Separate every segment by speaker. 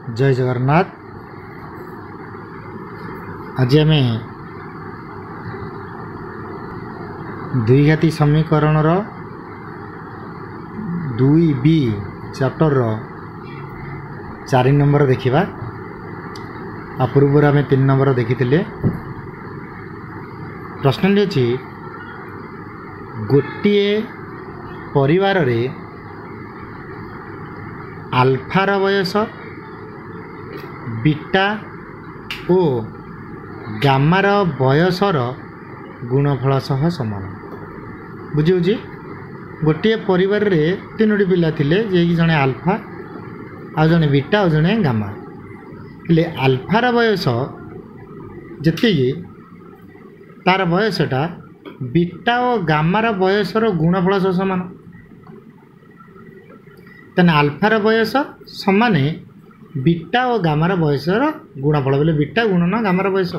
Speaker 1: जय जगन्नाथ। आज आम द्विघाती समीकरण 2B चैप्टर 4 नंबर देखा। पूर्व आम 3 नंबर देखी। प्रश्न अच्छी गोटे परिवार रे आल्फार बयस बीटा और गामार बयसर गुणफल सह समान। बुझी गोटे परिवार रे 3टी पिला थिले, जे कि जने आल्फा आ जने बीटा आ जने गामा। हेले आल्फार बयस जति तार बयसटा बीटा और गामार बयसर गुणफल सह समान। तेना आल्फार बयस समान बीटा और गामार बयसर गुणफल बोले बीटा गुणन गामार बयस।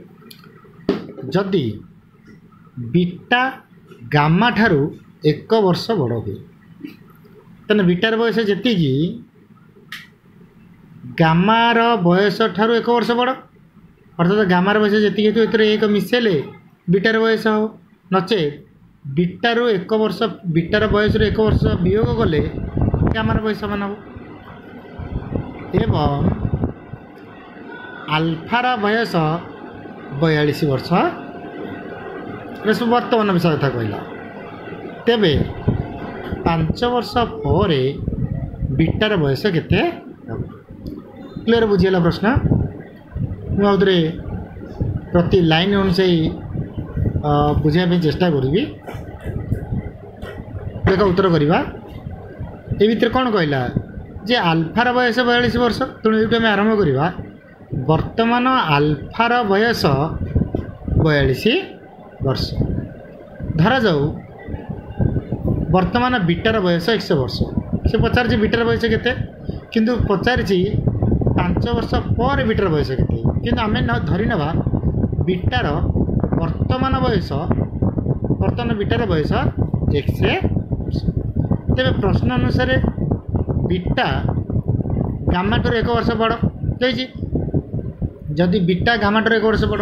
Speaker 1: जदि बीटा गामा ठारू 1 वर्ष बड़ हुए तेना बीटार बयस जी गामार बयस ठारू 1 वर्ष बड़, अर्थात गामार बयस जी एक मिसेले बीटार बयस हो। नचे बीटारू 1 वर्ष बीटार बयस 1 वर्ष वियोग गले गामार बयस मान हो। एवं आल्फार बयस 42 वर्ष वर्तमान विषय कथा कहला। तेबे 5 वर्ष पर बीटार बयस केते? क्लियर बुझीला प्रश्न। मुझे प्रति लाइन अनुसार बुझाई चेष्टा करी। देख उत्तर करवा। ए भितर कौन कहला जे आल्फार बयस 42 वर्ष। तेणु ये आम आरंभ करवा। वर्तमान आल्फार बयस 42 वर्ष। धरा जाऊ वर्तमान बीटार बयस 100 वर्ष। से पचार बीटार बयस केते, किंतु पचार 5 वर्ष पर बीटार बयस केते। किंतु आम धरी नवा बीटार वर्तमान बयस, वर्तमान बीटार बयस 100 वर्ष। तेरे प्रश्न अनुसार बीटा गामा ठार 1 वर्ष बड़ जाइए। जदि बीटा गामा ठार 1 वर्ष बड़,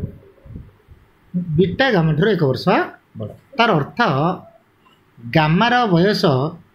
Speaker 1: बीटा गामा ठार 1 वर्ष बड़, तार अर्थ गामार बयस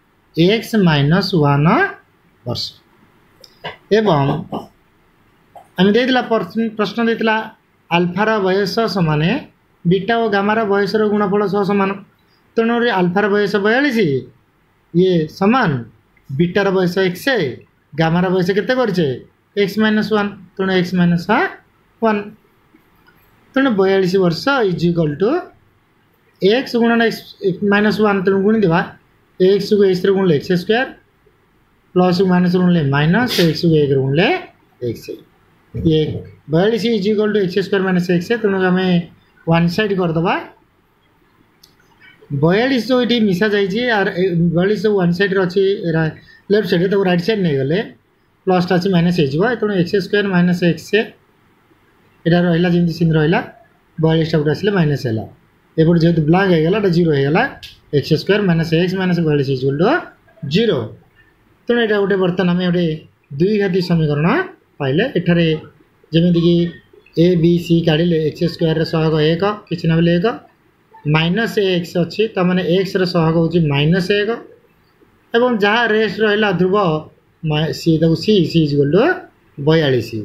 Speaker 1: x-1 वर्ष। एवं आम देला प्रश्न देला आल्फार बयस समान बीटा और गामार बयसर गुणफल सह समान। तेणु आल्फार बयस 42 ये समान बीटार बयस 100, गामार बयस केते करछे x-1। तेणु x-1 तेणु 42 वर्ष इज इक्वल टू x गुणन x-1। तेणु गुणी देवा x को x रे गुणले x स्क्वायर प्लस माइनस गुणले माइनस x को 1 रे गुणले x। ये 42 is equal to x square minus x। तेणु आम वन साइड करदे 42 जो ये मिसा जाइए 42 जो वन साइड अच्छी लेफ्ट साइड तो राइट साइड नहीं गले प्लसटा अच्छी माइनस हो। तेणु x स्क्वायर माइनस x यहाँ रहा जमी सीन रहा 42 टा आसले माइनस है। एपटे जेहतु ब्लैक होगा 0 होगा x square minus x minus 42 is equal to 0। तेणु यहाँ गोटे बर्तमान आम गोटे द्विघाती समीकरण पाइले। एठारे जमीक a b c काढ़े x स्क्वायर सहग 1 किसी ना बोले 1 माइनस x अच्छी तमाने x सहग हूँ माइनस 1 एवं जहाँ रेस्ट रहा ध्रुव c c c is equal to 42।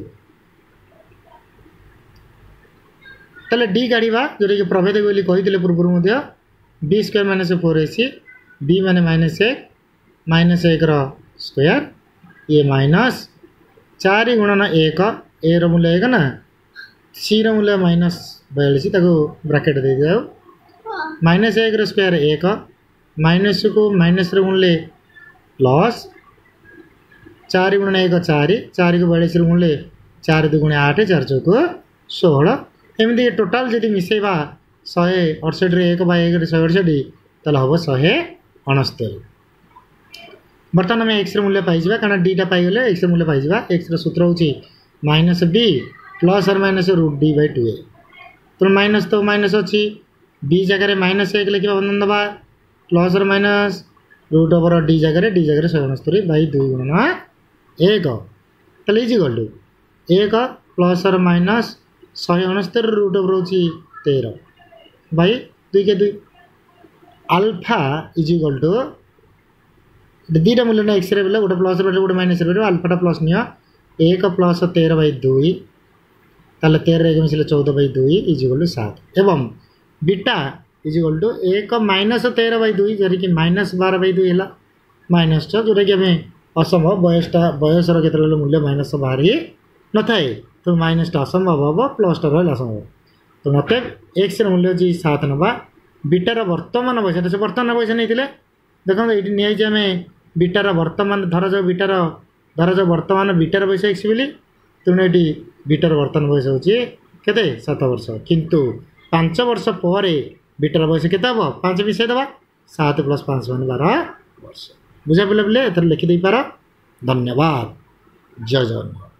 Speaker 1: ताले डी काढ़ा जोटा कि प्रभेद बोली कही पूर्व b square minus 4ac b माने माइनस 1 स्क्वायर ये माइनस 4 गुणन 1 ए रूल्य 1 ना सी रूल्य माइनस 42 ब्राकेट दे दिया माइनस 1 स्क्वायर 1 माइनस को माइनस गुणले प्लस 4 गुणन 1 4 को 42 गुणले 4 2 गुणे 8 4 चौको 16 एमती टोटाल जी मिसेवा 168 1 बाय 1 168 ताल हम 169। बर्तमान आम एक्स मूल्य पाइबा कारण डीटा पाइगले एक्स मूल्य पाइबा। एक्स सूत्र हूँ माइनस बी प्लस और माइनस √d/2a। तो माइनस तो माइनस अच्छी बी जगह माइनस 1 लिखा बंधन दबा प्लस और माइनस √d जगह 169/2 गुणन 1 ताले इज इक्वल टू 1 प्लस और माइनस 169 रूट ओवर होची 13 बाई 2 के 2 अल्फा इज इक्वल टू दीटा मूल्य ना एक्स रे बेले गोटे प्लस बेले गोटे माइनस रे अल्फाटा प्लस नियो 1 प्लस 13 बाई 2 ताले 13 एक मिसले 14 बाई 2 इज इक्वल टू 7 एवं beta is equal to 1 minus 13 by 2 जरी कि माइनस 12 बाई 2 हैला माइनस टा जोटा कि हमें असंभव बयसर केतले मूल्य माइनस बाहरी न थाए तो माइनस टा असंभव हम प्लस टा रहा असंभव तो मत एक्स मूल्य जी 7 नवा बीटार वर्तमान पैसा से वर्तमान पैसा नहीं देखो ये नहीं आम बीटार वर्तमान धर जाओ वर्तमान बीटार पैसा एक्स बोली तेणु ये बीटार वर्तमान पैसा होची केते 7 वर्ष किंतु 5 वर्ष पर बीटार पैसा केते हम 5 मिसाई दबा 7 प्लस 5 मान 12 वर्ष बुझा पे एथर लिखिदे पार धन्यवाद जय जगन्नाथ।